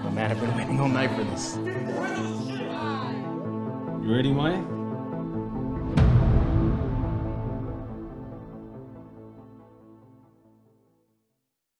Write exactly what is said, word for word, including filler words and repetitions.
Oh man, I've been waiting all night for this. You ready, Maya?